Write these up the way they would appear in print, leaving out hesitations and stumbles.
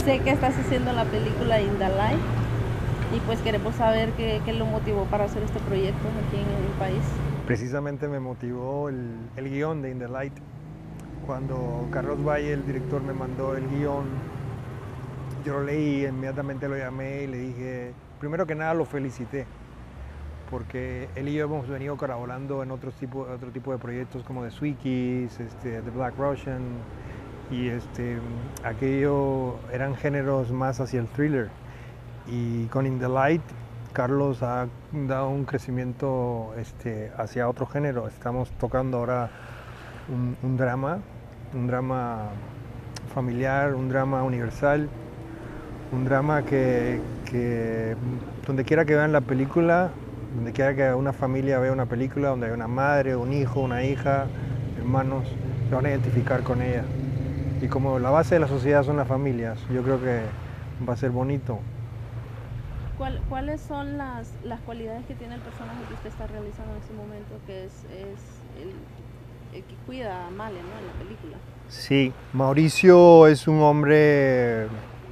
Sé que estás haciendo la película In the Light y pues queremos saber qué lo motivó para hacer este proyecto aquí en el país. Precisamente me motivó el guión de In the Light. Cuando Carlos Valle, el director, me mandó el guión, yo lo leí, inmediatamente lo llamé y le dije, primero que nada lo felicité, porque él y yo hemos venido colaborando en otro tipo de proyectos como The Swikis, The Black Russian, y aquello eran géneros más hacia el thriller. Y con In the Light, Carlos ha dado un crecimiento hacia otro género. Estamos tocando ahora un drama familiar, un drama universal, un drama que donde quiera que vean la película, donde quiera que una familia vea una película, donde hay una madre, un hijo, una hija, hermanos, se van a identificar con ella. Y como la base de la sociedad son las familias, yo creo que va a ser bonito. ¿Cuáles son las cualidades que tiene el personaje que usted está realizando en este momento, que es el que cuida a Male, ¿no?, en la película? Sí, Mauricio es un hombre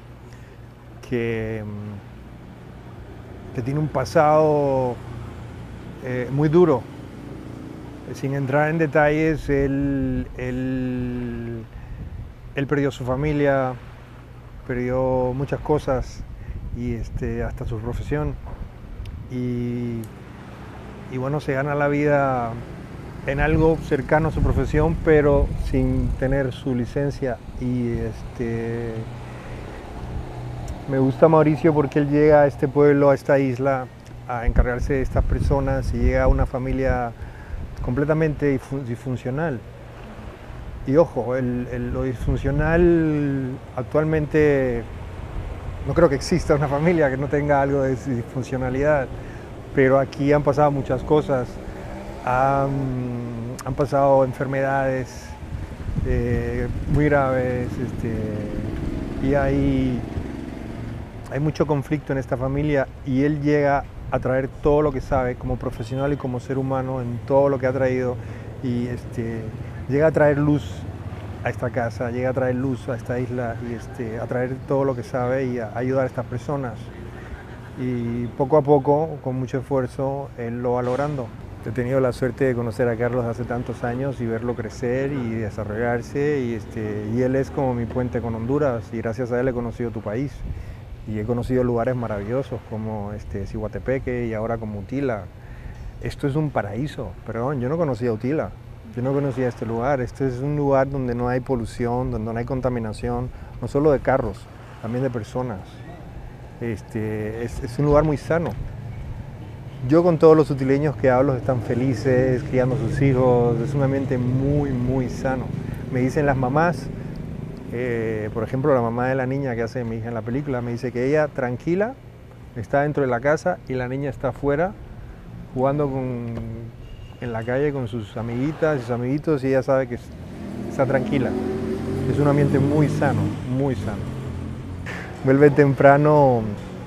que, que tiene un pasado muy duro. Sin entrar en detalles, él perdió su familia, perdió muchas cosas y hasta su profesión. Y, y bueno, se gana la vida en algo cercano a su profesión, pero sin tener su licencia. Y me gusta Mauricio porque él llega a este pueblo, a esta isla, a encargarse de estas personas y llega a una familia completamente disfuncional. Y ojo, lo disfuncional actualmente no creo que exista una familia que no tenga algo de disfuncionalidad, pero aquí han pasado muchas cosas, han pasado enfermedades muy graves, y hay mucho conflicto en esta familia y él llega a traer todo lo que sabe como profesional y como ser humano en todo lo que ha traído y llega a traer luz a esta casa, llega a traer luz a esta isla y a traer todo lo que sabe y a ayudar a estas personas. Y poco a poco, con mucho esfuerzo, él lo va logrando. He tenido la suerte de conocer a Carlos hace tantos años y verlo crecer y desarrollarse y él es como mi puente con Honduras y gracias a él he conocido tu país. Y he conocido lugares maravillosos como Ciguatepeque y ahora como Utila. Esto es un paraíso, perdón, yo no conocía Utila, yo no conocía este lugar. Este es un lugar donde no hay polución, donde no hay contaminación, no solo de carros, también de personas. Es un lugar muy sano. Yo con todos los utileños que hablo están felices, criando a sus hijos, es un ambiente muy, muy sano. Me dicen las mamás, por ejemplo, la mamá de la niña que hace mi hija en la película, me dice que ella tranquila está dentro de la casa y la niña está afuera jugando en la calle con sus amiguitas y sus amiguitos y ella sabe que está tranquila. Es un ambiente muy sano, muy sano. Vuelve temprano,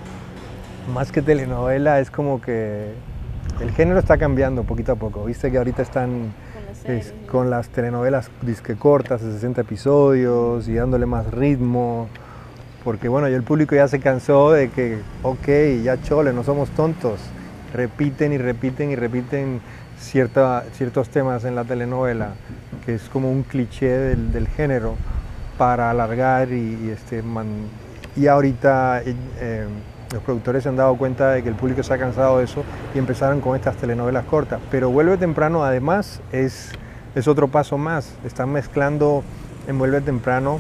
más que telenovela, es como que el género está cambiando poquito a poco. Viste que ahorita están con las telenovelas disque cortas de 60 episodios y dándole más ritmo, porque bueno, ya el público ya se cansó de que, ok, ya chole, no somos tontos, repiten y repiten y repiten ciertos temas en la telenovela, que es como un cliché del género para alargar y ahorita los productores se han dado cuenta de que el público se ha cansado de eso y empezaron con estas telenovelas cortas. Pero Vuelve Temprano además es otro paso más. Están mezclando en Vuelve Temprano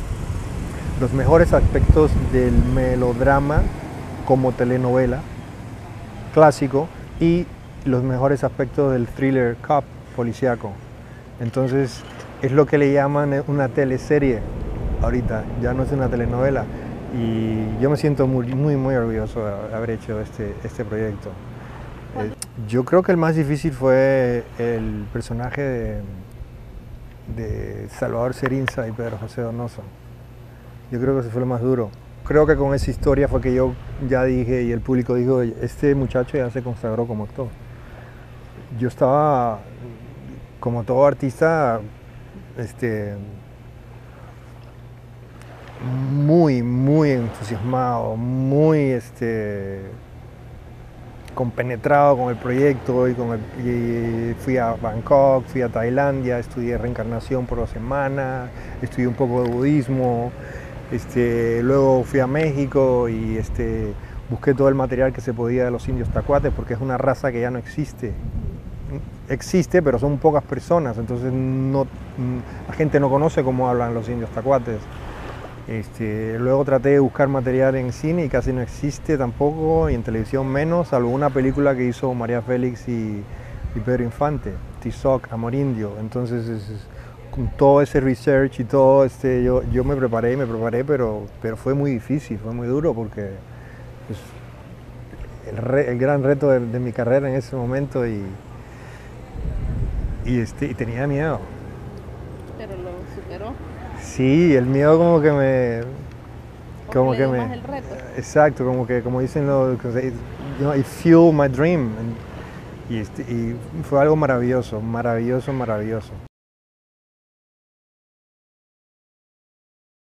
los mejores aspectos del melodrama como telenovela clásico y los mejores aspectos del thriller cop policíaco. Entonces es lo que le llaman una teleserie ahorita, ya no es una telenovela. Y yo me siento muy, muy, muy orgulloso de haber hecho este proyecto. Yo creo que el más difícil fue el personaje de Salvador Cerinza y Pedro José Donoso. Yo creo que ese fue lo más duro. Creo que con esa historia fue que yo ya dije y el público dijo, este muchacho ya se consagró como actor. Yo estaba, como todo artista, muy, muy entusiasmado, muy compenetrado con el proyecto y fui a Bangkok, fui a Tailandia, estudié reencarnación por 2 semanas, estudié un poco de budismo, luego fui a México y busqué todo el material que se podía de los indios tacuates porque es una raza que ya no existe. Existe, pero son pocas personas, entonces la gente no conoce cómo hablan los indios tacuates. Luego traté de buscar material en cine y casi no existe tampoco, y en televisión menos, salvo una película que hizo María Félix y Pedro Infante, Tizoc, Amor Indio. Entonces, con todo ese research y todo, yo me preparé, pero fue muy difícil, fue muy duro porque pues, el gran reto de mi carrera en ese momento y tenía miedo. Pero lo superó. Sí, el miedo como que me... Como que le dio más el reto. Exacto, como dicen los... it fueled my dream. Y fue algo maravilloso, maravilloso, maravilloso.